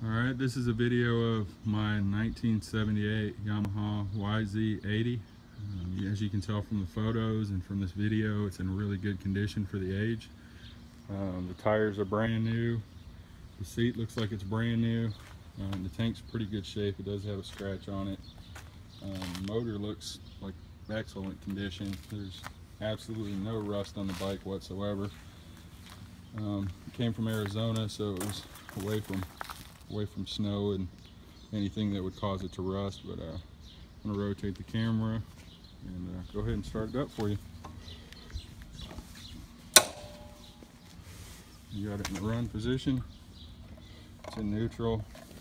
Alright, this is a video of my 1978 Yamaha yz80. As you can tell from the photos and from this video, it's in really good condition for the age. The tires are brand new. The seat looks like it's brand new. The tank's pretty good shape. It does have a scratch on it. The motor looks like excellent condition. There's absolutely no rust on the bike whatsoever. It came from Arizona, so it was away from snow and anything that would cause it to rust. But I'm going to rotate the camera and go ahead and start it up for you. You got it in the run position. It's in neutral.